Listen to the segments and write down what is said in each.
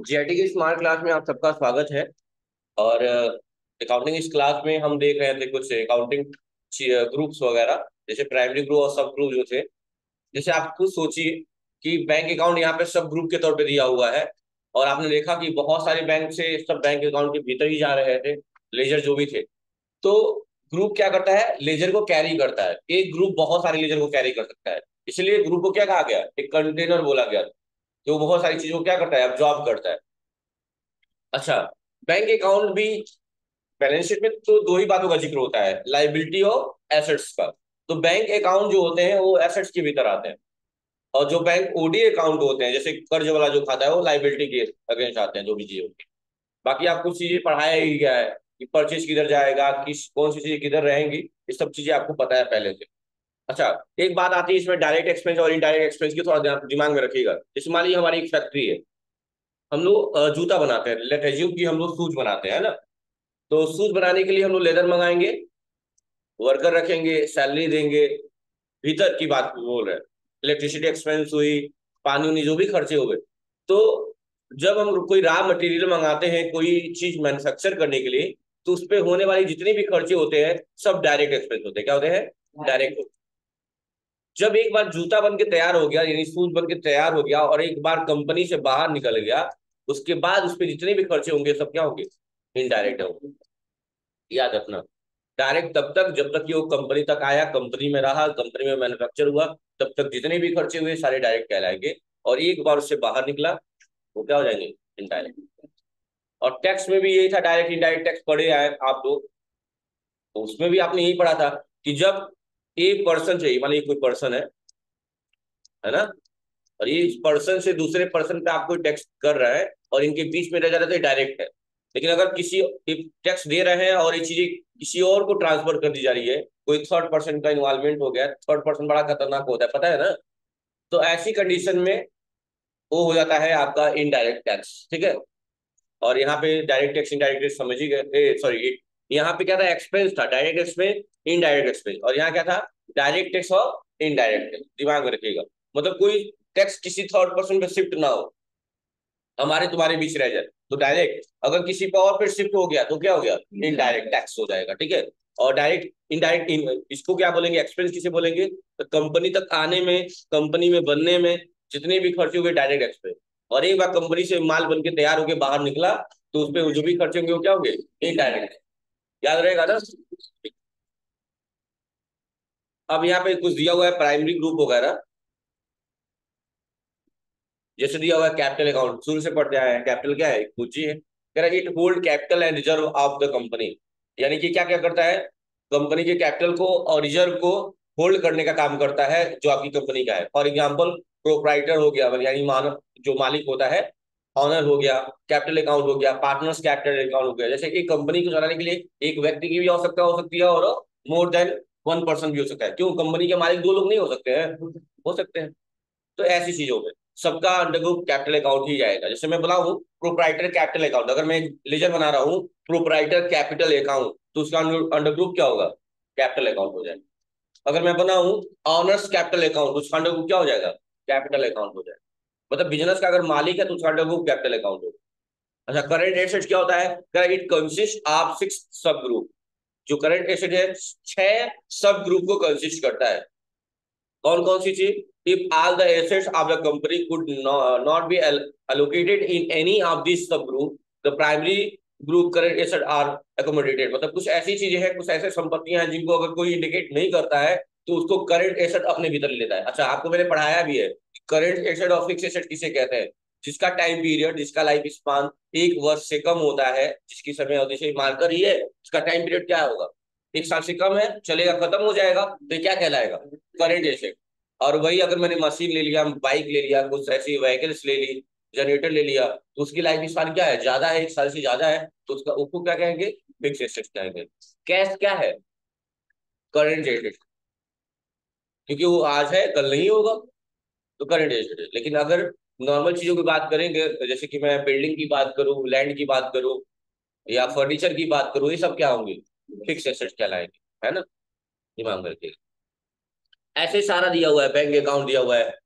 GIT की smart class में आप सबका स्वागत है। और अकाउंटिंग इस क्लास में हम देख रहे थे कुछ अकाउंटिंग ग्रुप्स वगैरह, जैसे प्राइमरी ग्रुप और सब ग्रुप जो थे। जैसे आप खुद सोचिए कि बैंक अकाउंट यहाँ पे सब ग्रुप के तौर पे दिया हुआ है, और आपने देखा कि बहुत सारे बैंक से सब बैंक अकाउंट के भीतर ही जा रहे थे, लेजर जो भी थे। तो ग्रुप क्या करता है, लेजर को कैरी करता है। एक ग्रुप बहुत सारे लेजर को कैरी कर सकता है, इसलिए ग्रुप को क्या कहा गया, एक कंटेनर बोला गया। जो बहुत सारी चीजों को क्या करता है, ऑब्जॉर्व करता है। अच्छा, बैंक अकाउंट भी बैलेंस शीट में तो दो ही बातों का जिक्र होता है, लाइबिलिटी और एसेट्स का। तो बैंक अकाउंट जो होते हैं वो एसेट्स के भीतर आते हैं, और जो बैंक ओडी अकाउंट होते हैं, जैसे कर्ज वाला जो खाता है, वो लाइबिलिटी के अगेंस्ट आते हैं, जो भी चीजें होती है। बाकी आपको चीजें पढ़ाया ही गया है कि परचेज किधर जाएगा, किस कौन सी चीजें किधर रहेंगी, ये सब चीजें आपको पता है पहले से। अच्छा, एक बात आती है इसमें डायरेक्ट एक्सपेंस और इनडायरेक्ट एक्सपेंस की, थोड़ा दिमाग में रखिएगा। जैसे मान लीजिए हमारी एक फैक्ट्री है, हम लोग जूता बनाते हैं, लेट एज्यूम कि हम लोग शूज बनाते हैं ना। तो शूज बनाने के लिए हम लोग लेदर मंगाएंगे, वर्कर रखेंगे, सैलरी देंगे। भीतर की बात बोल रहे हैं, इलेक्ट्रिसिटी एक्सपेंस हुई, पानी उनी जो भी खर्चे हुए। तो जब हम कोई रॉ मटेरियल मंगाते हैं कोई चीज मैन्युफैक्चर करने के लिए, तो उस पर होने वाली जितने भी खर्चे होते हैं सब डायरेक्ट एक्सपेंस होते हैं। क्या होते हैं? डायरेक्ट। जब एक बार जूता बन के तैयार हो गया, यानी शूज बन के तैयार हो गया, और एक बार कंपनी से बाहर निकल गया, उसके बाद उस पर जितने भी खर्चे होंगे सब क्या होंगे, इनडायरेक्ट होंगे। याद रखना, डायरेक्ट तब तक जब तक कि वो कंपनी तक आया, कंपनी में रहा, कंपनी में मैन्युफैक्चर हुआ, तब तक जितने भी खर्चे हुए सारे डायरेक्ट कहलाएंगे। और एक बार उससे बाहर निकला, वो क्या हो जाएंगे, इनडायरेक्ट। और टैक्स में भी यही था, डायरेक्ट इनडायरेक्ट टैक्स पढ़े आए आप लोग। तो उसमें भी आपने यही पढ़ा था कि जब एक पर्सन चाहिए, मान लीजिए कोई पर्सन है ना, और ये इस पर्सन से दूसरे पर्सन पे आपको टैक्स कर रहा है, और इनके बीच में रह जा रहा है, तो डायरेक्ट है। लेकिन अगर किसी टैक्स दे रहे हैं और ये चीजें किसी और को ट्रांसफर कर दी जा रही है, कोई थर्ड पर्सन का इन्वॉल्वमेंट हो गया, थर्ड पर्सन बड़ा खतरनाक होता है, पता है ना। तो ऐसी कंडीशन में वो हो जाता है आपका इनडायरेक्ट टैक्स, ठीक है। और यहाँ पे डायरेक्ट टैक्स इनडायरेक्ट टैक्स समझ ही गए, सॉरी, यहाँ पे क्या था, एक्सपेंस था, डायरेक्ट एक्सपेंस, इनडायरेक्ट एक्सपेंस। और यहाँ क्या था, डायरेक्ट टैक्स और इनडायरेक्ट टैक्स, दिमाग में रखिएगा। मतलब कोई टैक्स किसी थर्ड पर्सन पे शिफ्ट ना हो, हमारे तुम्हारे बीच रह जाए, तो डायरेक्ट। अगर किसी पे और पे शिफ्ट हो गया तो क्या हो गया, इनडायरेक्ट टैक्स हो जाएगा, ठीक है। और डायरेक्ट इनडायरेक्ट इसको क्या बोलेंगे, एक्सपेंस किसे बोलेंगे, तो कंपनी तक आने में, कंपनी में बनने में जितने भी खर्चे होंगे डायरेक्ट एक्सपेंस। और एक बार कंपनी से माल बन के तैयार होके बाहर निकला, तो उस पर जो भी खर्चे होंगे वो क्या होंगे, इनडायरेक्ट। याद रहेगा ना। अब यहाँ पे कुछ दिया हुआ है प्राइमरी ग्रुप वगैरह, जैसे दिया हुआ है कैपिटल अकाउंट, शुरू से पढ़ते आए हैं। कैपिटल क्या है, एक पूंजी है। कह रहा है it hold capital and reserve of the company. यानी कि क्या क्या करता है, कंपनी के कैपिटल को और रिजर्व को होल्ड करने का काम करता है, जो आपकी कंपनी का है। फॉर एग्जाम्पल, प्रोप्राइटर हो गया, यानी मानव जो मालिक होता है, ऑनर हो गया, कैपिटल अकाउंट हो गया, पार्टनर्स कैपिटल अकाउंट हो गया। जैसे एक कंपनी को चलाने के लिए एक व्यक्ति की भी आवश्यकता हो सकती है, और मोर देन वन पर्सन भी हो सकता है। क्यों, कंपनी के मालिक दो लोग नहीं हो सकते हैं, हो सकते हैं। तो ऐसी चीजों में सबका अंडर ग्रुप कैपिटल अकाउंट ही जाएगा। जैसे मैं बोला हूँ प्रोप्राइटर कैपिटल अकाउंट, अगर मैं लेजर बना रहा हूँ प्रोप्राइटर कैपिटल अकाउंट, तो उसका अंडर ग्रुप क्या होगा, कैपिटल अकाउंट हो जाएगा। अगर मैं बनाऊं ऑनर्स कैपिटल अकाउंट, उसका अंडर ग्रुप क्या हो जाएगा, कैपिटल अकाउंट हो जाएगा। मतलब बिजनेस का अगर मालिक है तो उसका अंडर ग्रुप कैपिटल अकाउंट होगा। अच्छा, करंट एसेट्स क्या होता है, इट कंसिस्ट ऑफ 6 सब ग्रुप। जो करंट एसेट है 6 सब ग्रुप को कंसिस्ट करता है। कौन कौन सी चीज, if all the assets of the company could not be allocated in any of these subgroup, the primary group current asset are accommodated। मतलब कुछ ऐसी चीजें हैं, कुछ ऐसे संपत्तियां हैं जिनको अगर कोई इंडिकेट नहीं करता है, तो उसको करंट एसेट अपने भीतर ले लेता है। अच्छा, आपको मैंने पढ़ाया भी है, करंट एसेट और फिक्स एसेट किसे कहते हैं, जिसका टाइम पीरियड, जिसका लाइफ स्पान 1 वर्ष से कम होता है, जिसकी समय अवधि से मार्कर ही है, उसका टाइम पीरियड क्या होगा, 1 साल से कम है, चलेगा, खत्म हो जाएगा, तो क्या कहलाएगा, करंट एसेट। और वही अगर मैंने मशीन ले लिया, बाइक ले लिया, कुछ ऐसी व्हीकल्स ले ली, जनरेटर ले लिया, तो उसकी लाइफ स्पान क्या है, ज्यादा है, 1 साल से ज्यादा है, तो उसका उसको क्या कहेंगे, फिक्स एसेट कहेंगे। कैश क्या है, करंट एसेट, क्योंकि वो आज है कल नहीं होगा, तो करंट एसेट है। लेकिन अगर नॉर्मल चीजों की बात करेंगे, जैसे कि मैं बिल्डिंग की बात करूं, लैंड की बात करूं, या फर्नीचर की बात करूं, ये सब क्या होंगे, फिक्स एसेट कहलाएंगे, है ना। दिमाग में रखिएगा। ऐसे सारा दिया हुआ है, बैंक अकाउंट दिया हुआ है,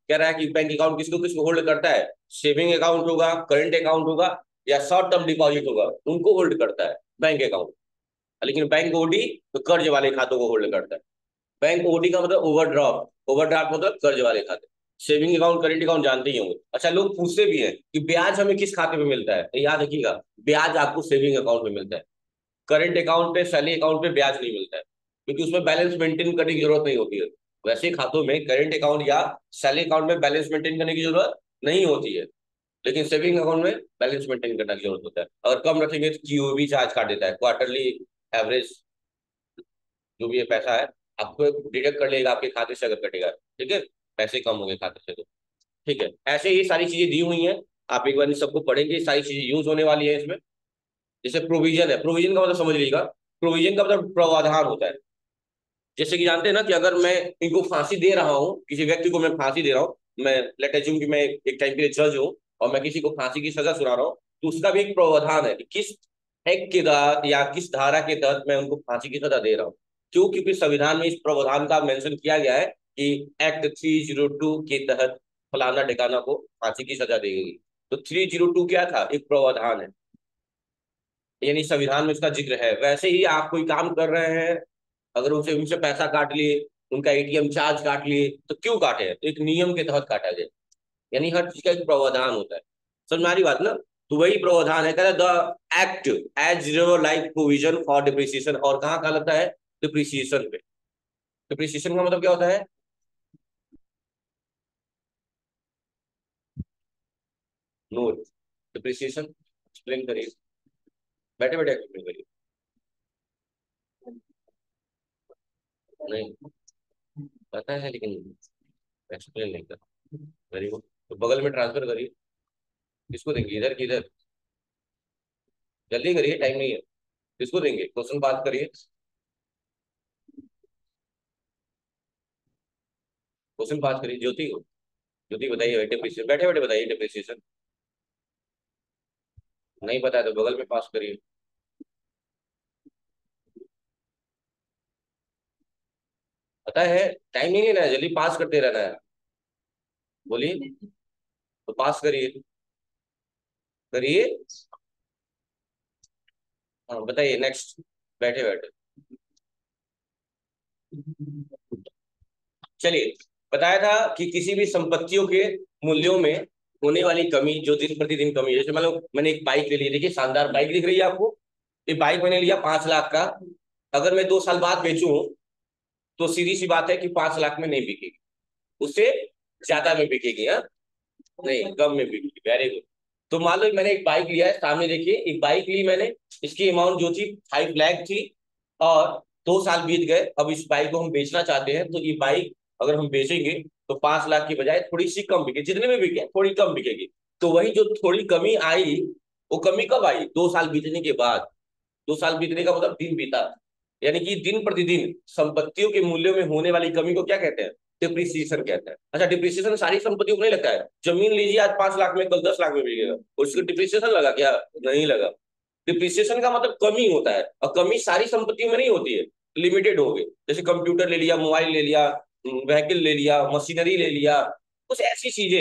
कह रहा है कि बैंक अकाउंट किसको किसको होल्ड करता है, सेविंग अकाउंट होगा, करंट अकाउंट होगा, या शॉर्ट टर्म डिपॉजिट होगा, उनको होल्ड करता है बैंक अकाउंट। लेकिन बैंक ओडी तो कर्ज वाले खातों को होल्ड करता है। बैंक ओडी का मतलब ओवरड्राफ्ट, ओवरड्राफ्ट मतलब कर्ज वाले खाते। सेविंग अकाउंट करंट अकाउंट जानते ही होंगे। अच्छा, लोग पूछते भी हैं कि ब्याज हमें किस खाते में मिलता है, तो याद रखिएगा, ब्याज आपको सेविंग अकाउंट में मिलता है। करंट अकाउंट पे, सैलरी अकाउंट पे ब्याज नहीं मिलता है, क्योंकि उसमें बैलेंस मेंटेन करने की जरूरत नहीं होती है। वैसे खातों में, करंट अकाउंट या सैलरी अकाउंट में बैलेंस मेंटेन करने की जरूरत नहीं होती है, लेकिन सेविंग अकाउंट में बैलेंस मेंटेन करने की जरूरत होता है। अगर कम रखेंगे तो क्यूओबी चार्ज काट देता है, क्वार्टरली एवरेज जो भी ये पैसा है आपको डिडक्ट कर लेगा आपके खाते से अगर कटेगा। ठीक है, पैसे कम होंगे खाते से तो। ठीक है, ऐसे ही सारी चीजें दी हुई हैं, आप एक बार इन सबको पढ़ेंगे, सारी चीजें यूज होने वाली है इसमें। जैसे प्रोविजन है, प्रोविजन का मतलब समझ लीजिएगा, प्रोविजन का मतलब प्रावधान होता है। जैसे कि जानते हैं ना कि अगर मैं इनको फांसी दे रहा हूँ, किसी व्यक्ति को मैं फांसी दे रहा हूँ, मैं लेट अज्यूम कि मैं एक टाइम के लिए जज हूँ और मैं किसी को फांसी की सजा सुना रहा हूँ, तो उसका भी एक प्रावधान है कि किस एक्ट के तहत या किस धारा के तहत मैं उनको फांसी की सजा दे रहा हूँ। क्यों? क्योंकि संविधान में इस प्रावधान का मेंशन किया गया है कि एक्ट 302 के तहत फलाना ठिकाना को फांसी की सजा दी गई। तो 302 क्या था? एक प्रावधान है, यानी संविधान में उसका जिक्र है। वैसे ही आप कोई काम कर रहे हैं, अगर उनसे उनसे पैसा काट लिए, उनका एटीएम चार्ज काट लिए, तो क्यों काटे हैं? तो एक नियम के तहत काटा गया, यानी हर चीज का एक प्रावधान होता है। समझ में आ रही बात ना? तो वही प्रावधान है, कहता है the act as zero like provision for depreciation. और कहाँ कहा लगता है? डिप्रिसिएशन पे। डिप्रिसिएशन का मतलब क्या होता है? नोट डिप्रिसिएशन एक्सप्लेन करिए, बैठे बैठे एक्सप्लेन करिए। नहीं पता है लेकिन एक्सप्लेन नहीं कर। वेरी गुड, तो बगल में ट्रांसफर करिए। किसको देंगे, इधर की इधर? जल्दी करिए, टाइम नहीं है। किसको देंगे? क्वेश्चन बात करिए, क्वेश्चन बात करिए। ज्योति को, ज्योति बताइए डिप्रिसिएशन, बैठे बैठे बताइए डिप्रिसिएशन। नहीं पता है तो बगल में पास करिए। पता है, टाइम नहीं लेना है, जल्दी पास करते रहना है। बोलिए, तो पास करिए, करिए। हाँ बताइए नेक्स्ट, बैठे बैठे। चलिए, बताया था कि किसी भी संपत्तियों के मूल्यों में होने वाली कमी, जो दिन प्रतिदिन कमी, जैसे मान लो मैंने एक बाइक ले ली, देखिए शानदार बाइक दिख रही है आपको। ये बाइक मैंने लिया 5 लाख का, अगर मैं 2 साल बाद बेचूं तो सीधी सी बात है कि 5 लाख में नहीं बिकेगी, उससे ज्यादा में बिकेगी। हाँ, नहीं कम में बिकेगी। Very good. तो मान लो मैंने एक बाइक लिया है, सामने देखिए एक बाइक ली मैंने, इसकी अमाउंट जो थी 5 लाख थी, और 2 साल बीत गए, अब इस बाइक को हम बेचना चाहते हैं, तो ये बाइक अगर हम बेचेंगे तो 5 लाख की बजाय थोड़ी सी कम बिके, जितने में बिके थोड़ी कम बिकेगी। तो वही जो थोड़ी कमी आई, वो कमी कब आई? 2 साल बीतने के बाद। 2 साल बीतने का मतलब दिन बीता, यानी कि दिन प्रतिदिन संपत्तियों के मूल्यों में होने वाली कमी को क्या कहते हैं? डिप्रिसिएशन कहते हैं। अच्छा, डिप्रिसिएशन सारी संपत्तियों को नहीं लगता है। जमीन लीजिए, आज 5 लाख में, कल 10 लाख में बिकेगा, उसको डिप्रिसिएशन लगा क्या? नहीं लगा। डिप्रिसिएशन का मतलब कमी होता है, और कमी सारी संपत्तियों में नहीं होती है, लिमिटेड हो गए। जैसे कंप्यूटर ले लिया, मोबाइल ले लिया, व्हीकल ले लिया, मशीनरी ले लिया, कुछ ऐसी चीजें।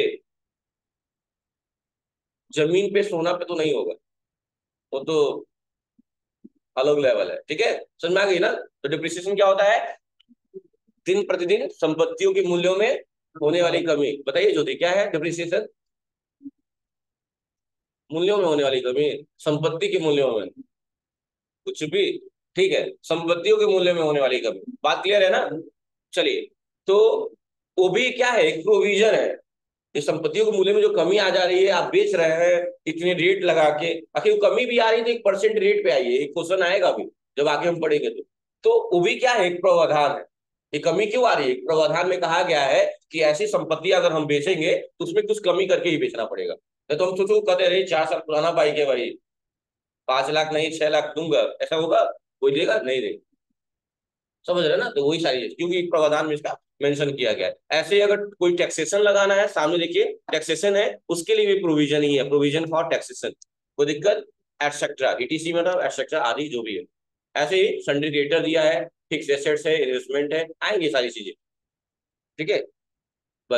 जमीन पे सोना पे तो नहीं होगा, वो तो अलग लेवल है। ठीक है, समझ में आ गई ना? तो डिप्रिसिएशन क्या होता है? दिन प्रतिदिन संपत्तियों के मूल्यों में होने वाली कमी। बताइए ज्योति, क्या है डिप्रिसिएशन? मूल्यों में होने वाली कमी, संपत्ति के मूल्यों में, कुछ भी। ठीक है, संपत्तियों के मूल्य में होने वाली कमी, बात क्लियर है ना? चलिए, तो वो भी क्या है? एक प्रोविजन है। इस संपत्तियों के मूल्य में जो कमी आ जा रही है, आप बेच रहे हैं इतने रेट लगा के, आखिर वो कमी भी आ रही है तो एक परसेंट रेट पे आई है, एक क्वेश्चन आएगा भी जब आगे हम पढ़ेंगे तो वो भी क्या है? एक प्रावधान है। ये कमी क्यों आ रही है? प्रावधान में कहा गया है कि ऐसी संपत्ति अगर हम बेचेंगे तो उसमें कुछ कमी करके ही बेचना पड़ेगा। नहीं तो हम सोचो कहते रहे 4 साल पुराना बाइक है भाई, 5 लाख नहीं 6 लाख दूंगा, ऐसा होगा? कोई देगा? नहीं देगा। समझ रहे हैं ना? तो वही सारी चीज, क्योंकि प्रावधान में इसका मेंशन किया गया है। ऐसे ही अगर कोई टैक्सेशन लगाना है, सामने देखिए टैक्सेशन है, उसके लिए भी प्रोविजन ही है, प्रोविजन फॉर टैक्सेशन। कोई दिक्कत? एटसेट्रा, ईटीसी मतलब एटसेट्रा आदि जो भी है। ऐसे ही सिंडिकेटर दिया है, फिक्स एसेट्स है, इन्वेस्टमेंट है, आएंगे सारी चीजें। ठीक है, बस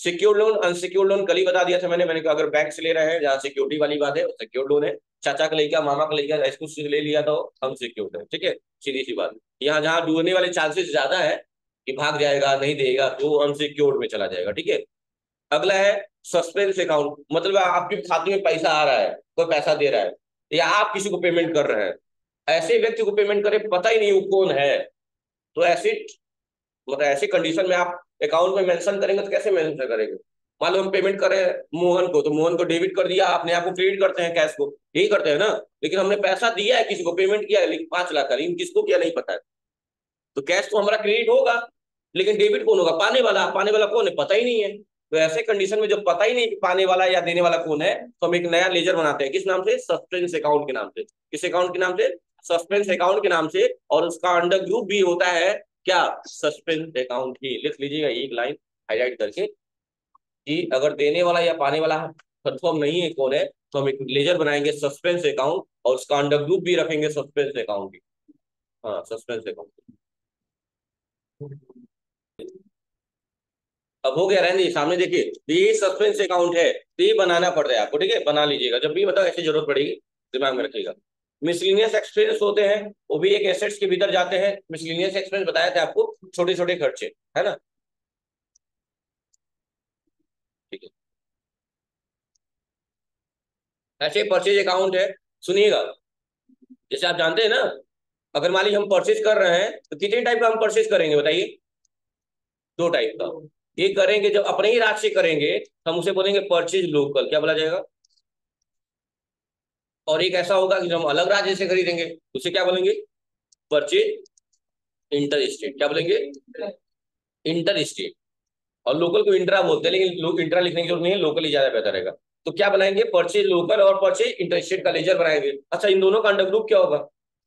सिक्योर्ड लोन अनसिक्योर्ड लोन कल ही बता दिया था मैंने कहा अगर बैंक से ले रहे हैं जहाँ सिक्योरिटी वाली बात है सिक्योर्ड लोन है। चाचा का लेके मामा का लेके इसको से ले लिया तो अनसिक्योर्ड है। ठीक है, सीधी सी बात। यहाँ जहाँ डूबने वाले चांसेस ज्यादा है कि भाग जाएगा नहीं देगा तो अनसिक्योर्ड में चला जाएगा। ठीक है, अगला है सस्पेंस अकाउंट, मतलब आपके खाते में पैसा आ रहा है, कोई पैसा दे रहा है या आप किसी को पेमेंट कर रहे हैं, ऐसे व्यक्ति को पेमेंट करें पता ही नहीं वो कौन है, तो ऐसे मतलब ऐसी कंडीशन में आप अकाउंट में मेंशन करेंगे तो कैसे मेंशन करेंगे। मान लो हम पेमेंट करें मोहन को, तो मोहन को डेबिट कर दिया आपने, आपको क्रेडिट करते हैं कैश को, यही करते हैं ना। लेकिन हमने पैसा दिया है किसी को, पेमेंट किया है, लेकिन 5 लाख का, लेकिन किसको किया नहीं पता है। तो कैश तो हमारा क्रेडिट होगा, लेकिन डेबिट कौन होगा, पाने वाला कौन है पता ही नहीं है। तो ऐसे कंडीशन में जब पता ही नहीं कि पाने वाला या देने वाला कौन है, तो हम एक नया लेजर बनाते हैं, किस नाम से, सस्पेंस अकाउंट के नाम से। किस अकाउंट के नाम से, सस्पेंस अकाउंट के नाम से। और उसका अंडर ग्रुप भी होता है क्या, सस्पेंस अकाउंट ही। लिख लीजिएगा एक लाइन हाईलाइट करके कि अगर देने वाला या पाने वाला कंफर्म नहीं है कौन है, तो हम एक लेजर बनाएंगे सस्पेंस अकाउंट, और उसका अंडर ग्रुप भी रखेंगे सस्पेंस अकाउंट की। हाँ, सस्पेंस अकाउंट। अब हो गया, रहने दीजिए, सामने देखिए, तो ये सस्पेंस अकाउंट है, तो ये बनाना पड़ता है आपको। ठीक है, बना लीजिएगा, जब भी मतलब ऐसी जरूरत पड़ेगी दिमाग में रखिएगा। मिसलिनियस एक्सपेंस होते हैं, वो भी एक एसेट्स के भीतर जाते हैं। मिसलिनियस एक्सपेंस बताया था आपको, छोटे छोटे खर्चे, है ना। ठीक है, ऐसे परचेज अकाउंट है, सुनिएगा। जैसे आप जानते हैं ना, अगर मान लीजिए हम परचेज कर रहे हैं तो कितने टाइप का हम परचेज करेंगे बताइए, 2 टाइप का। ये करेंगे जब अपने ही राज्य से करेंगे तो हम उसे बोलेंगे परचेज लोकल, क्या बोला जाएगा। और एक ऐसा होगा कि जब हम अलग राज्य से खरीदेंगे उसे क्या बोलेंगे, परचेज इंटर स्टेट, क्या बोलेंगे, इंटर स्टेट। और लोकल को इंट्रा बोलते हैं, लेकिन लोग इंट्रा लिखने की जरूरत नहीं है, लोकल ही ज्यादा बेहतर रहेगा। तो क्या बनाएंगे, परचेज लोकल और परचेज इंटर स्टेट का लेजर बनाएंगे। अच्छा, इन दोनों का अंडर ग्रुप क्या होगा,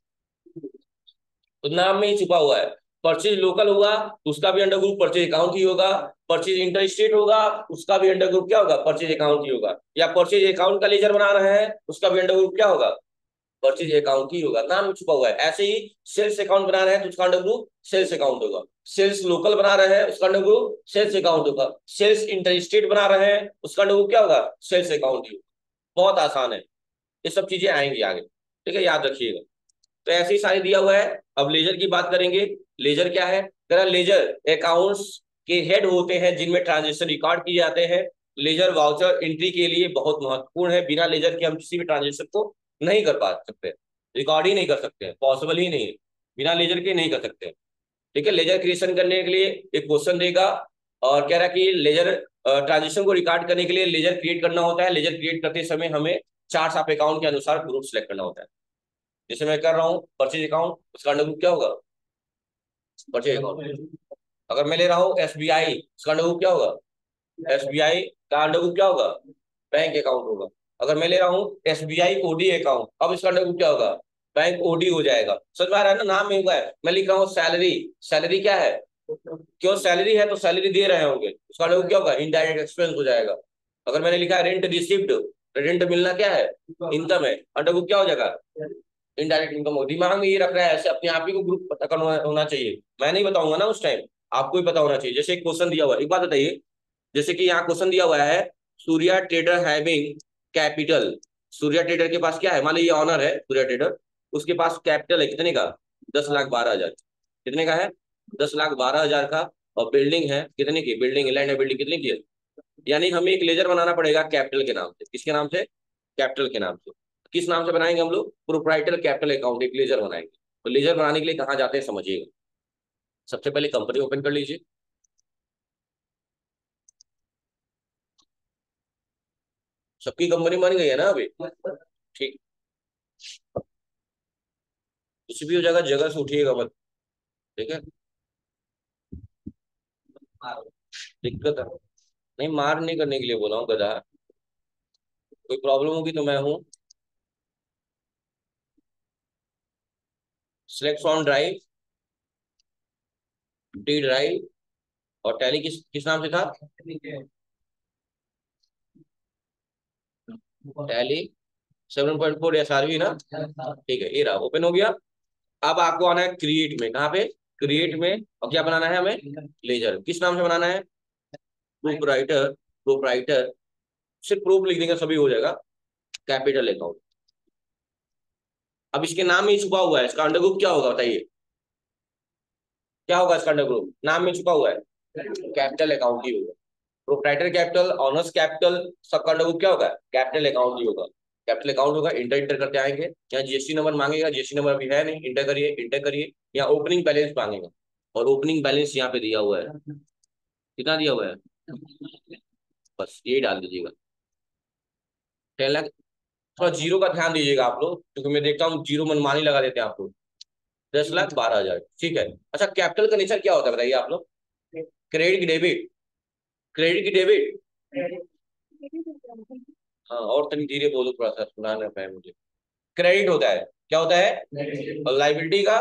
तो नाम में ही छुपा हुआ है। परचेज लोकल हुआ तो उसका भी अंडर ग्रुप परचेज अकाउंट ही होगा। परचेज इंटर स्टेट होगा, उसका भी अंडर ग्रुप क्या होगा, परचेज अकाउंट ही होगा। या परचेज अकाउंट का लेजर बना रहे हैं, उसका भी अंडर ग्रुप क्या होगा, परचेज अकाउंट ही होगा, नाम में छुपा हुआ है। ऐसे ही सेल्स अकाउंट बना रहे हैं तो उसका अंडर ग्रुप सेल्स अकाउंट होगा। सेल्स लोकल बना रहे हैं, उसका अंडर ग्रुप सेल्स अकाउंट होगा। सेल्स इंटर स्टेट बना रहे हैं, उसका अंडर ग्रुप क्या होगा, सेल्स अकाउंट ही होगा। बहुत आसान है, ये सब चीजें आएंगी आगे। ठीक है, याद रखिएगा। तो ऐसे ही सारे दिया हुआ है। अब लेजर की बात करेंगे। लेजर क्या है, जरा लेजर अकाउंट्स के हेड होते हैं जिनमें ट्रांजेक्शन रिकॉर्ड किए जाते हैं। लेजर वाउचर एंट्री के लिए बहुत महत्वपूर्ण है, बिना लेजर के हम किसी भी ट्रांजेक्शन को नहीं कर पा सकते, रिकॉर्ड ही नहीं कर सकते, पॉसिबल ही नहीं है, बिना लेजर के नहीं कर सकते। ठीक है, लेजर क्रिएशन करने के लिए एक क्वेश्चन देगा और कह रहा है कि लेजर ट्रांजेक्शन को रिकॉर्ड करने के लिए लेजर क्रिएट करना होता है। लेजर क्रिएट करते समय हमें चार्ट ऑफ अकाउंट के अनुसार ग्रुप सेलेक्ट करना होता है। जैसे मैं कर रहा हूँ परचेज अकाउंट, उसका अंडर ग्रुप क्या होगा, परचेज अकाउंट। अगर मैं ले रहा हूँ एसबीआई, उसका अंडर ग्रुप क्या होगा, एसबीआई का अंडर ग्रुप क्या होगा, बैंक अकाउंट होगा। अगर मैं ले रहा हूँ एसबीआई ओडी अकाउंट, अब इसका अंडर ग्रुप क्या होगा, बैंक ओडी हो जाएगा। समझ में आ रहा है ना, नाम में हुआ है। मैं लिख रहा हूँ सैलरी, सैलरी क्या है, क्यों सैलरी है तो सैलरी दे रहे होंगे, उसका अंडर ग्रुप क्या होगा, इनडायरेक्ट एक्सपेंस हो जाएगा। अगर मैंने लिखा है रेंट रिसिव्ड, रेंट मिलना क्या है, इनकम है, अंडर ग्रुप क्या हो जाएगा, इनडायरेक्ट इनकम हो। दिमाग में ये रख रहा है, ऐसे अपने आप ही को ग्रुप पता करना होना चाहिए। मैं नहीं बताऊंगा ना उस टाइम, आपको ही पता होना चाहिए। जैसे एक क्वेश्चन दिया हुआ है, एक बात बताइए, जैसे कि यहाँ क्वेश्चन दिया हुआ है, Surya trader having capital. Surya trader के पास क्या है, मान लीजिए ऑनर है सूर्या ट्रेडर, उसके पास कैपिटल है कितने का, 10,12,000। कितने का है, 10,12,000 का। और बिल्डिंग है कितने की, बिल्डिंग लैंड है, बिल्डिंग कितने की है। यानी हमें एक लेजर बनाना पड़ेगा कैपिटल के नाम से। किसके नाम से, कैपिटल के नाम से। किस नाम से बनाएंगे हम लोग, प्रोप्राइटर कैपिटल अकाउंट, एक लेजर बनाएंगे। तो लेजर बनाने के लिए कहाँ जाते हैं समझिएगा। सबसे पहले कंपनी ओपन कर लीजिए। सबकी कंपनी बन गई है ना अभी, ठीक। कुछ भी हो जाएगा, जगह से उठिएगा मत। ठीक है, दिक्कत है, नहीं मार नहीं करने के लिए बोला हूँ गधा। कोई प्रॉब्लम होगी तो मैं हूँ। Select on drive, D drive. और टैली किस किस नाम से था, टैली 7.4 एस आर वी ना। ठीक है, ये रहा, ओपन हो गया। अब आपको आना है क्रिएट में, कहाँ पे, क्रिएट में। और क्या बनाना है हमें, लेजर। किस नाम से बनाना है, प्रोपराइटर, प्रोपराइटर सिर्फ प्रोप लिख देंगे सभी हो जाएगा। Capital account. अब इसके नाम में ही छुपा हुआ है, इसका अंडर ग्रुप क्या होगा बताइए, क्या होगा इसका अंडर ग्रुप, नाम में छुपा हुआ है, कैपिटल अकाउंट ही होगा। प्रोप्राइटर कैपिटल, ऑनर्स कैपिटल, सबका अंडर ग्रुप क्या होगा, कैपिटल अकाउंट ही होगा। कैपिटल अकाउंट होगा, इंटर इंटर करते आएंगे। यहाँ जीएसटी नंबर मांगेगा, जीएसटी नंबर अभी है नहीं, इंटर करिए, इंटर करिए। यहाँ ओपनिंग बैलेंस मांगेगा, और ओपनिंग बैलेंस यहाँ पे दिया हुआ है, कितना दिया हुआ है, बस यही डाल दीजिएगा, 10 लाख। थोड़ा जीरो का ध्यान दीजिएगा आप लोग, क्योंकि मैं देखता हूँ जीरो मनमानी लगा देते हैं आप लोग। 10,12,000, ठीक है। अच्छा, कैपिटल का नेचर क्या होता है बताइए आप लोग, क्रेडिट की डेबिट, क्रेडिट की डेबिट। हाँ, और तनी धीरे बोलो, थोड़ा सा सुना ना पाए मुझे। क्रेडिट होता है, क्या होता है, और लाइबिलिटी का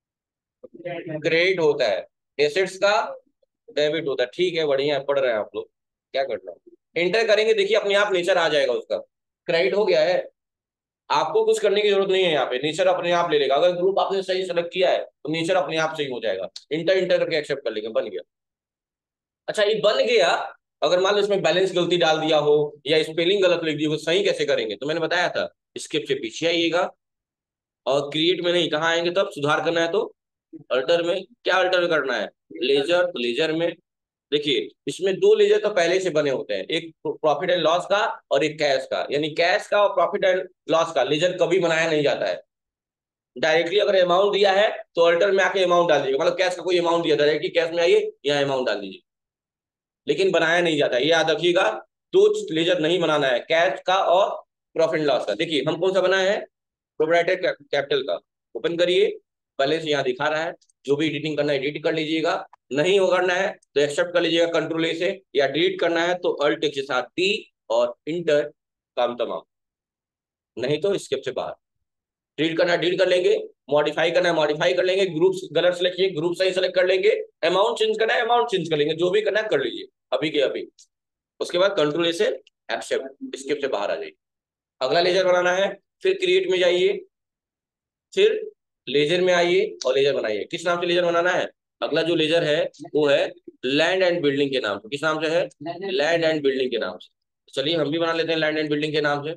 क्रेडिट होता है, एसेट्स का डेबिट होता है। ठीक है, बढ़िया है, पढ़ रहे हैं आप लोग, क्या करना है, एंटर करेंगे, देखिए अपने आप नेचर आ जाएगा उसका। क्रेडिट हो गया है, आपको कुछ करने की जरूरत नहीं है, यहाँ पे नेचर अपने आप ले लेगा। अगर ग्रुप आपने सही सेलेक्ट किया है तो नेचर अपने आप सही हो जाएगा, इंटर इंटर करके एक्सेप्ट कर लेंगे, बन गया। अच्छा, ये बन गया, अगर मान लो इसमें बैलेंस गलती डाल दिया हो या स्पेलिंग गलत लिख दी हो, सही कैसे करेंगे, तो मैंने बताया था, स्किप से पीछे आइएगा, और क्रिएट में नहीं, कहाँ आएंगे, तब सुधार करना है तो अल्टर में। क्या अल्टर में करना है, लेजर, तो लेजर में देखिए, इसमें दो लेजर तो पहले से बने होते हैं, एक प्रॉफिट एंड लॉस का और एक कैश का, यानी कैश का और प्रॉफिट एंड लॉस का लेजर कभी बनाया नहीं जाता है। डायरेक्टली अगर अमाउंट दिया है तो अल्टर में आके अमाउंट डाल दीजिएगा, मतलब कैश का कोई अमाउंट दिया, डायरेक्टली कैश में आइए, यहाँ अमाउंट डाल दीजिए, लेकिन बनाया नहीं जाता, ये याद रखिएगा। दो लेजर नहीं बनाना है, कैश का और प्रॉफिट लॉस का। देखिए हम कौन सा बनाया है, प्रोप्राइटर कैपिटल का। ओपन करिए, बैलेंस यहाँ दिखा रहा है, जो भी एडिटिंग करना है एडिट कर लीजिएगा, नहीं हो करना है तो एक्सेप्ट कर लीजिएगा कंट्रोल ए से, या डिलीट करना है तो अल्ट के साथ टी और इंटर, काम तमाम, नहीं तो स्केप से बाहर। डिलीट करना है डिलीट कर लेंगे, मॉडिफाई करना है मॉडिफाई कर लेंगे, ग्रुप गलत सेलेक्ट किए ग्रुप सही सेलेक्ट कर लेंगे, अमाउंट चेंज करना है अमाउंट चेंज कर लेंगे, जो भी करना है कर लीजिए अभी के अभी। उसके बाद कंट्रोल ए से एक्सेप्ट, स्किप से बाहर आ जाइए। अगला लेजर बनाना है, फिर क्रिएट में जाइए, फिर लेजर में आइए और लेजर बनाइए। किस नाम से लेजर बनाना है, अगला जो लेजर है वो है लैंड एंड बिल्डिंग के नाम से। किस नाम से है, लैंड एंड बिल्डिंग के नाम से। चलिए हम भी बना लेते हैं लैंड एंड बिल्डिंग के नाम से।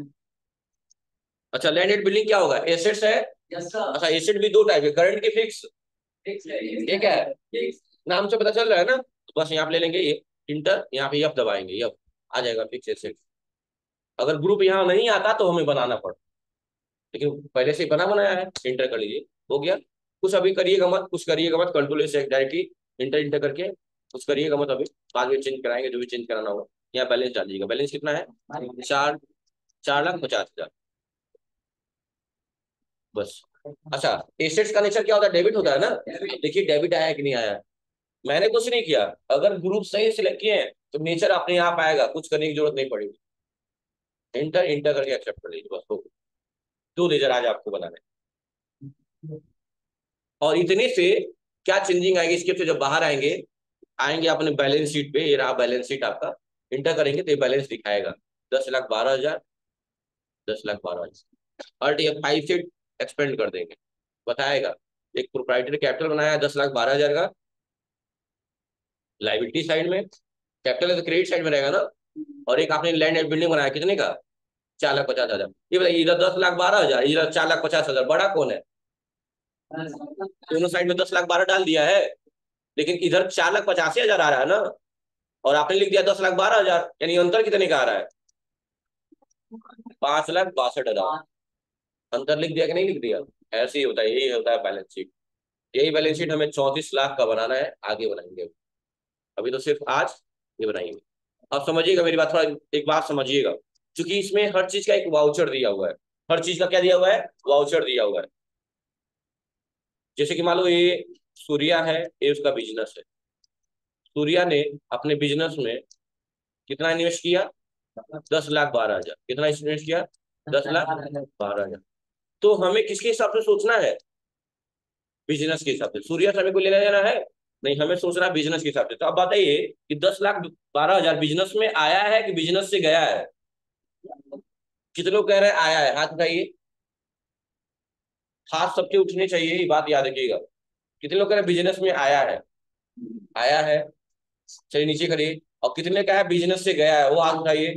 अच्छा, लैंड एंड बिल्डिंग क्या होगा, एसेट्स है। अच्छा, एसेट भी दो टाइप है, करंट की फिक्स, ये क्या है, नाम से पता चल रहा है ना, तो बस यहाँ पे ले लेंगे ये, इंटर, यहाँ पे यफ दबाएंगे, यफ आ जाएगा फिक्स एसेट। अगर ग्रुप यहाँ नहीं आता तो हमें बनाना पड़ता, लेकिन पहले से ही बना बनाया है, इंटर कर लीजिए, हो गया। कुछ अभी करिएगा मत, कुछ करिएगा मत, कंट्रोल से डायरेक्टली इंटर इंटर करके कुछ करिएगा मत अभी, बाद में चेंज कराएंगे जो भी चेंज कराना होगा। यहाँ बैलेंस डाल दीजिएगा, बैलेंस कितना है, 4,50,000, बस। अच्छा, एसेट्स का नेचर क्या होता है, डेबिट होता है ना, देखिए डेबिट आया है कि नहीं आया है। मैंने कुछ नहीं किया, अगर ग्रुप सही सिलेक्ट किए हैं तो नेचर अपने आप आएगा, कुछ करने की जरूरत नहीं पड़ेगी, इंटर इंटर करके एक्सेप्ट कर लीजिए, बस हो गया। दो लेजर आज आपको बनाने, और इतने से क्या चेंजिंग आएगी, इसके से जब बाहर आएंगे, आएंगे अपने बैलेंस शीट पे, ये रहा बैलेंस शीट आपका, इंटर करेंगे तो ये बैलेंस दिखाएगा, 10,12,000, 10,12,000, और ये 5 से एक्सपेंड कर देंगे, बताएगा। एक प्रोप्राइटरी कैपिटल बनाया 10,12,000 का, लाइबिलिटी साइड में, कैपिटल तो क्रेडिट साइड में रहेगा ना, और एक आपने लैंड एंड बिल्डिंग बनाया कितने का, 4,50,000। ये बताइए, इधर 10,12,000, इधर 4,50,000, बड़ा कौन है, दोनों साइड में 10,12,000 डाल दिया है, लेकिन इधर 4,85,000 आ रहा है ना, और आपने लिख दिया 10,12,000, यानी अंतर कितने का आ रहा है, 5,62,000, अंतर लिख दिया कि नहीं लिख दिया। ऐसे ही होता है, यही होता है बैलेंस शीट। यही बैलेंस शीट हमें 34 लाख का बनाना है, आगे बनाएंगे, अभी तो सिर्फ आज ये बनाएंगे। अब समझिएगा मेरी बात, थोड़ा एक बात समझिएगा, क्योंकि इसमें हर चीज का एक वाउचर दिया हुआ है, हर चीज का क्या दिया हुआ है, वाउचर दिया हुआ है। जैसे कि मान लो ये सूर्या है, ये उसका बिजनेस है, सूर्या ने अपने बिजनेस में कितना इन्वेस्ट किया, 10,12,000, कितना इन्वेस्ट किया, 10,12,000। तो हमें किसके हिसाब से सोचना है, बिजनेस के हिसाब से। सूर्या से हमें कोई लेना देना है नहीं, हमें सोचना है बिजनेस के हिसाब से। तो अब बताइए कि 10,12,000 बिजनेस में आया है कि बिजनेस से गया है, कितने लोग कह रहे हैं आया है, हाथ उठाइए, हाथ सबके उठने चाहिए, ये बात याद रखिएगा। कितने लोग कह रहे हैं बिजनेस में आया है, आया है, चलिए नीचे करिए, और कितने का है बिजनेस से गया है वो हाथ उठाइए।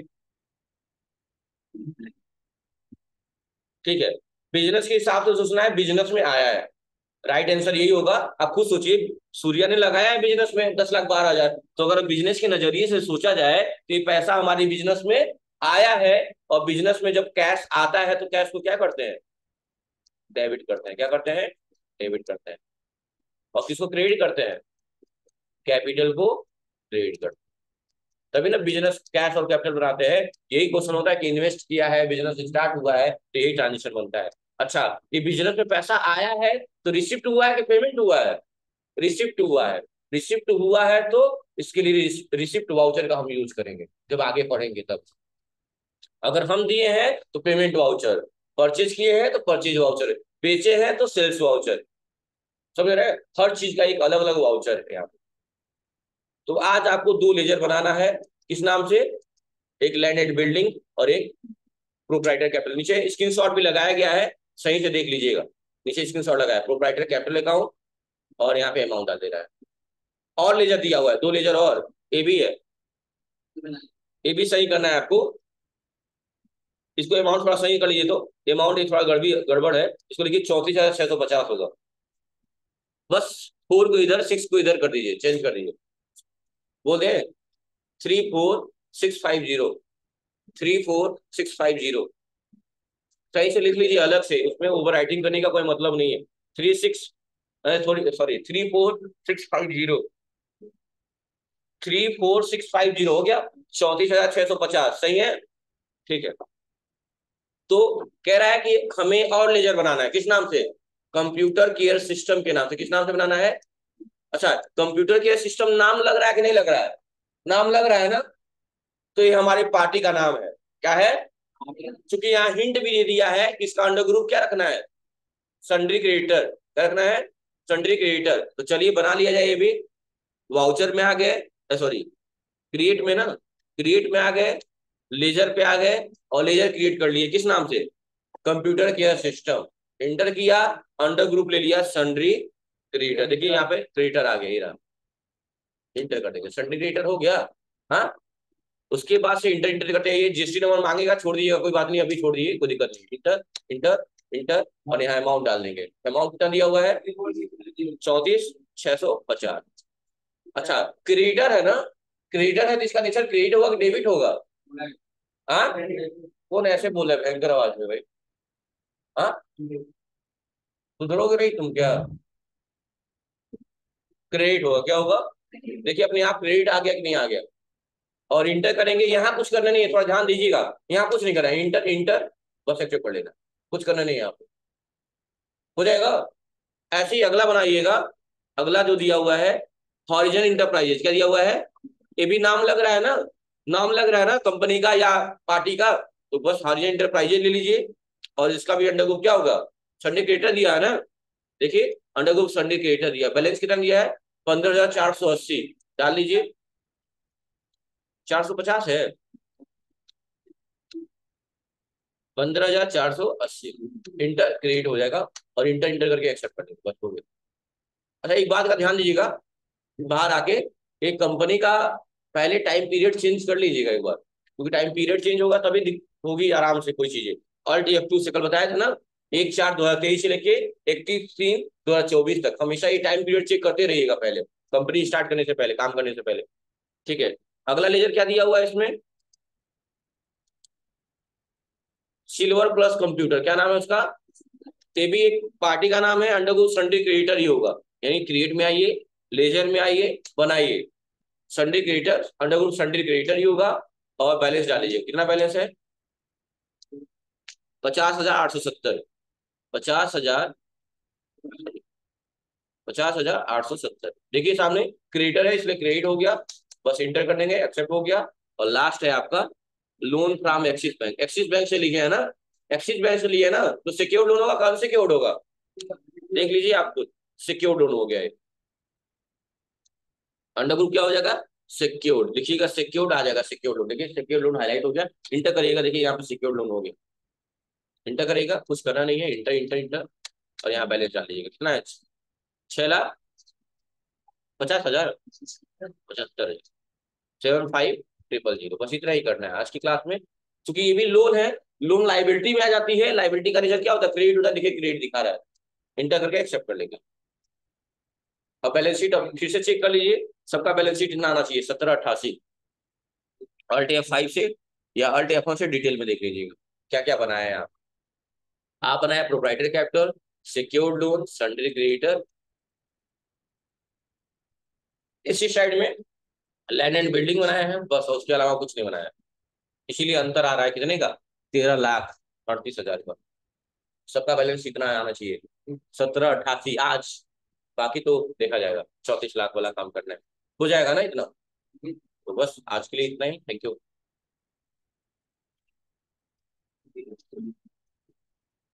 ठीक है, बिजनेस के हिसाब से सोचना है, बिजनेस में आया है। राइट आंसर यही होगा। आप खुद सोचिए, सूर्या ने लगाया है बिजनेस में 10,12,000, तो अगर बिजनेस के नजरिए से सोचा जाए तो ये पैसा हमारी बिजनेस में आया है। और बिजनेस में जब कैश आता है तो कैश को क्या करते हैं, डेबिट करते हैं। क्या करते हैं, डेबिट करते हैं। और किसको क्रेडिट करते हैं, कैपिटल को क्रेडिट करते हैं। तभी ना बिजनेस कैश और कैपिटल बनाते हैं। यही क्वेश्चन होता है कि इन्वेस्ट किया है, बिजनेस स्टार्ट हुआ है, तो यही ट्रांजेक्शन बनता है। अच्छा, ये बिजनेस में पैसा आया है तो रिसिप्ट हुआ है कि पेमेंट हुआ है, रिसिप्ट हुआ है। रिसिप्ट हुआ है तो इसके लिए रिसिप्ट वाउचर का हम यूज करेंगे जब आगे पढ़ेंगे तब। अगर हम दिए हैं तो पेमेंट वाउचर, परचेज किए हैं तो परचेज वाउचर, बेचे हैं तो सेल्स वाउचर। समझ रहे हैं, हर चीज का एक अलग अलग वाउचर है यहाँ पे। तो आज आपको दो लेजर बनाना है, किस नाम से, एक लैंड एंड बिल्डिंग और एक प्रोप्राइटर कैपिटल। नीचे स्क्रीनशॉट भी लगाया गया है, सही से देख लीजिएगा। नीचे स्क्रीनशॉट लगाया, प्रोप्राइटर कैपिटल अकाउंट, और यहाँ पे अमाउंट डाल दे रहा है। और लेजर दिया हुआ है, दो लेजर और, ए भी है, ये भी सही करना है आपको। इसको अमाउंट थोड़ा सही कर लीजिए, तो अमाउंट थोड़ा गड़बड़ है, इसको लिखिए 34,650 होगा। बस 4 को इधर 6 को इधर कर दीजिए, चेंज कर दीजिए। बोल दे 34,650, 34,650। सही से लिख लीजिए अलग से, उसमें ओवर राइटिंग करने का कोई मतलब नहीं है। 36, थोड़ी सॉरी, 34,650, 34,650 हो गया, 34,650 सही है। ठीक है, तो कह रहा है कि हमें और लेजर बनाना है, किस नाम से, कंप्यूटर केयर सिस्टम के नाम से। किस नाम से बनाना है, अच्छा कंप्यूटर केयर सिस्टम नाम लग रहा है कि नहीं लग रहा है, नाम लग रहा है ना, तो ये हमारी पार्टी का नाम है। क्या है, चूंकि यहाँ हिंट भी दे दिया है कि इसका अंडर ग्रुप क्या रखना है, सन्ड्री क्रेडिटर। क्या रखना है, सन्ड्री क्रेडिटर। तो चलिए बना लिया जाए ये भी। वाउचर में आ गए, सॉरी क्रिएट में ना, क्रिएट में आ गए, लेजर पे आ गए, और लेजर क्रिएट कर लिए किस नाम से, कंप्यूटर केयर सिस्टम। इंटर किया, अंडर ग्रुप ले लिया सन्ड्री क्रिएटर। देखिए यहाँ पे क्रिएटर आ गया, ये रहा, इंटर कर देंगे, सन्ड्री क्रिएटर हो गया। हाँ, उसके बाद से इंटर इंटर करते हैं, ये जीएसटी नंबर मांगेगा, छोड़ दीजिएगा, कोई बात नहीं, अभी छोड़ दीजिए, कोई दिक्कत नहीं। इंटर इंटर इंटर, और यहाँ अमाउंट डाल देंगे। अमाउंट कितना दिया हुआ है, 34,650। अच्छा, क्रेडिटर है ना, क्रेडिटर है तो इसका नेचर क्रेडिट होगा कि डेबिट होगा। हाँ, कौन ऐसे बोला भयंकर आवाज में भाई, हाँ, सुधरोगे नहीं तुम क्या, क्रेडिट होगा, क्या होगा, देखिए अपने आप क्रेडिट आ गया कि नहीं आ गया। और इंटर करेंगे, यहाँ कुछ करना नहीं है, थोड़ा ध्यान दीजिएगा, यहाँ कुछ नहीं करना है, इंटर इंटर, बस एक्सेप्ट कर लेना, कुछ करना नहीं है यहाँ पे, हो जाएगा। ऐसे ही अगला बनाइएगा। अगला जो दिया हुआ है, हॉरिजन इंटरप्राइजेज, क्या दिया हुआ है, ये भी नाम लग रहा है ना, नाम लग रहा है ना कंपनी का या पार्टी का, तो बस हॉरिजन इंटरप्राइजेज ले लीजिए। और इसका भी अंडर ग्रुप क्या होगा, संडे क्रिएटर दिया है ना, देखिए अंडर ग्रुप संडे क्रिएटर दिया, बैलेंस कितना दिया है, 15,480, डाल लीजिए। 450 है, 15,480, इंटर क्रिएट हो जाएगा, और इंटर इंटर करके एक्सेप्ट कर देंगे, बस हो गया। अच्छा, एक बात का ध्यान दीजिएगा, बाहर आके एक कंपनी का पहले टाइम पीरियड चेंज कर लीजिएगा एक बार, क्योंकि टाइम पीरियड चेंज होगा तभी होगी आराम से कोई चीजें। ऑल्ट F2 से कल बताया था ना, 1/4/2023 से लेके 31/3/2024 तक हमेशा ये टाइम पीरियड चेक करते रहिएगा पहले, कंपनी स्टार्ट करने से पहले, काम करने से पहले। ठीक है, अगला लेजर क्या दिया हुआ है इसमें, सिल्वर प्लस कंप्यूटर, क्या नाम है उसका, ये भी एक पार्टी का नाम है, अंडरगो संडे क्रिएटर ही होगा। यानी क्रिएट में आइए, लेजर में आइए, बनाइए, sundry creditor, under group sundry creditor ही होगा। और बैलेंस डालीजिए, कितना बैलेंस है, 50,870, 50,000, 50,870। देखिए सामने क्रिएटर है, इसलिए क्रेडिट हो गया, बस इंटर कर देंगे, एक्सेप्ट हो गया। और लास्ट है आपका loan from Axis bank, Axis bank से लिखे है ना, एक्सिस बैंक से लिए है ना, तो सिक्योर्ड लोन होगा, कौन सिक्योर्ड होगा, देख लीजिए आपको, सिक्योर्ड लोन हो गया है। अंडर ग्रुप क्या हो जाएगा, सिक्योर्ड, लिखिएगा सिक्योर्ड आ जाएगा, सिक्योर्ड लोन, देखिए सिक्योर्ड लोन हाईलाइट हो गया। इंटर करिएगा, देखिए यहाँ पे सिक्योर्ड लोन हो गया, इंटर करेगा, कुछ करना नहीं है, इंटर इंटर इंटर, और यहाँ बैलेंस डाल लीजिएगा, कितना है, 6,50,50,000, 75,000, 7500, बस इतना ही करना है आज की क्लास में, क्योंकि ये भी लोन है। लोन लाइबिलिटी में आ जाती है। लाइबिलिटी का रिजल्ट क्या होता है, क्रेडिट होता है, देखिए क्रेडिट दिखा रहा है, इंटर करके एक्सेप्ट कर लेंगे। अब बैलेंस शीट अब फिर से चेक कर लीजिए, सबका बैलेंस शीट इतना आना चाहिए 1788। अल्ट F5 से या अल्ट F1 से डिटेल में देख लीजिएगा क्या क्या बनाया है आप बनाया proprietary capital, secured loan, sundry creditor, इसी साइड में लैंड एंड बिल्डिंग बनाया है बस, और उसके अलावा कुछ नहीं बनाया। इसीलिए अंतर आ रहा है कितने का, 13,38,000 का। सबका बैलेंस इतना आना चाहिए 1788 आज। बाकी तो देखा जाएगा, 34 लाख वाला काम करना है, हो जाएगा ना इतना। तो बस आज के लिए इतना ही, थैंक यू।